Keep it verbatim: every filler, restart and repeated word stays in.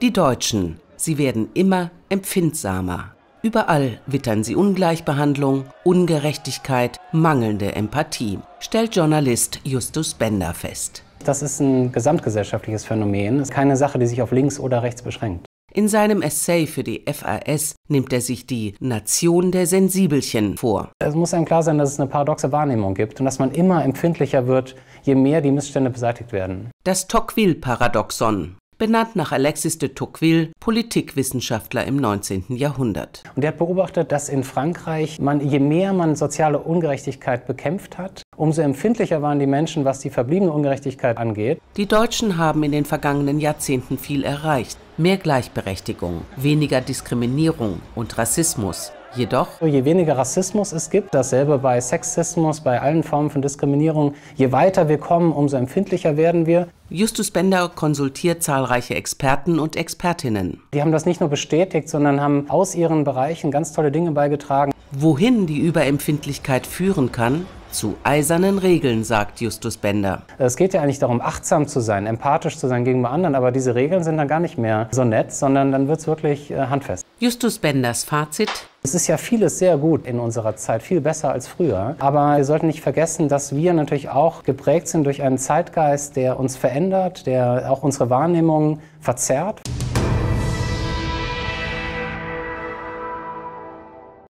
Die Deutschen, sie werden immer empfindsamer. Überall wittern sie Ungleichbehandlung, Ungerechtigkeit, mangelnde Empathie, stellt Journalist Justus Bender fest. Das ist ein gesamtgesellschaftliches Phänomen, es ist keine Sache, die sich auf links oder rechts beschränkt. In seinem Essay für die F A S nimmt er sich die Nation der Sensibelchen vor. Es muss einem klar sein, dass es eine paradoxe Wahrnehmung gibt und dass man immer empfindlicher wird, je mehr die Missstände beseitigt werden. Das Tocqueville-Paradoxon, benannt nach Alexis de Tocqueville, Politikwissenschaftler im neunzehnten Jahrhundert. Und er hat beobachtet, dass in Frankreich, man, je mehr man soziale Ungerechtigkeit bekämpft hat, umso empfindlicher waren die Menschen, was die verbliebene Ungerechtigkeit angeht. Die Deutschen haben in den vergangenen Jahrzehnten viel erreicht. Mehr Gleichberechtigung, weniger Diskriminierung und Rassismus. Jedoch, je weniger Rassismus es gibt, dasselbe bei Sexismus, bei allen Formen von Diskriminierung, je weiter wir kommen, umso empfindlicher werden wir. Justus Bender konsultiert zahlreiche Experten und Expertinnen. Die haben das nicht nur bestätigt, sondern haben aus ihren Bereichen ganz tolle Dinge beigetragen. Wohin die Überempfindlichkeit führen kann? Zu eisernen Regeln, sagt Justus Bender. Es geht ja eigentlich darum, achtsam zu sein, empathisch zu sein gegenüber anderen, aber diese Regeln sind dann gar nicht mehr so nett, sondern dann wird es wirklich äh, handfest. Justus Benders Fazit: Es ist ja vieles sehr gut in unserer Zeit, viel besser als früher. Aber wir sollten nicht vergessen, dass wir natürlich auch geprägt sind durch einen Zeitgeist, der uns verändert, der auch unsere Wahrnehmung verzerrt.